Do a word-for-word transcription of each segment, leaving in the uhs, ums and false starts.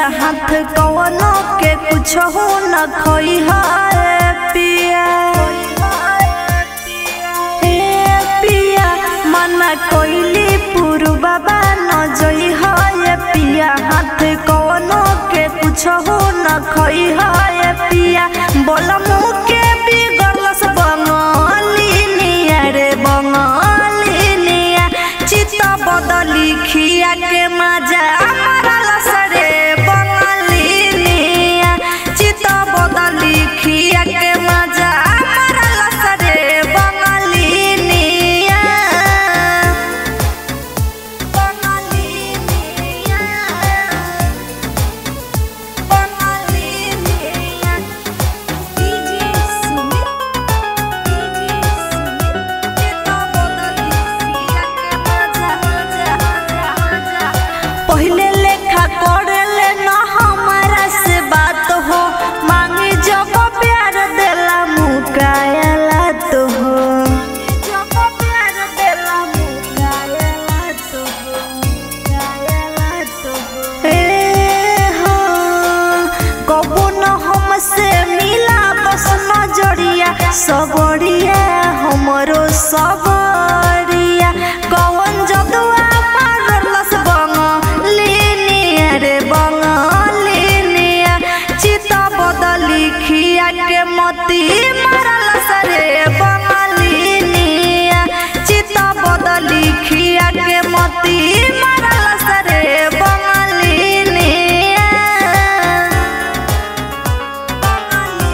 हाथ कवनो के कुछ हो न खोई है पिया ए पिया मना कोइली पुरु बाबा न जोई है पिया हाथ कवनो के कुछ हो न खोई है पिया बोला मुँह के बिगड़लस बंगाली निया रे बंगाली निया चिता बदली खिया के मजा मारलस रे बंगाली निया चिता बदली खिया के मजा मारलस रे बंगाली निया बंगाली निया बंगाली निया डीजे सुमित डीजे सुमित चिता बदली खिया के मजा मजा पहले लेखा करले न हमारा से बात हो मांगे जब प्यार देला मुकायला तो हो जब प्यार देला मुकायला तो हो मुकायला तो हो ए हो कबो न हमसे मिला बस नजरिया सबरिया हमरो सबरिया कौन जदुआ मारलस बंगाली निया रे बंगाली निया चिता बदली खिया के मती मारलस रे बंगाली निया चिता बदली खिया के मती मारलस रे बंगाली निया बंगाली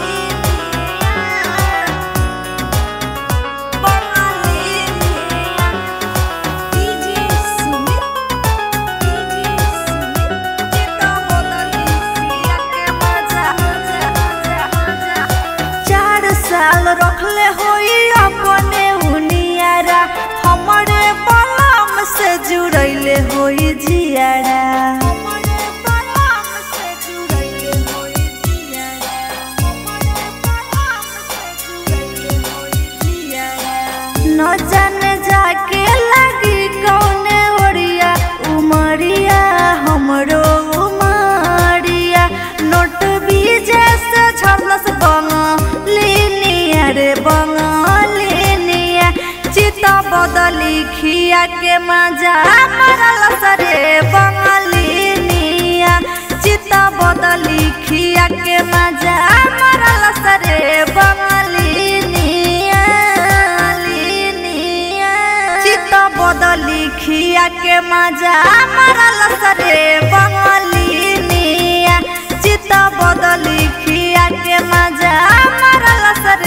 निया बंगाली निया डीजे सुमित डीजे सुमित चिता बदली खिया के मजा मजा चार साल रखले होई अपने उनियारा हमरे बलम से जुड़ैले होई जियारा हमरे बलम से जुड़ैले होई जियारा हमरे बलम से जुड़ैले होई जियारा न जाने जाके लगी कौने ओरिया उमरिया हमरो उमरिया नोट बीजे से झरलस बंगाली निया रे बंगाली निया चिता बदली खिया के मजा मारलस रे बंगाली निया चिता बदली खिया के मजा मारलस रे बंगाली निया निया चिता बदली खिया के मजा मारलस रे बंगाली निया चिता बदली खिया के मजा मारलस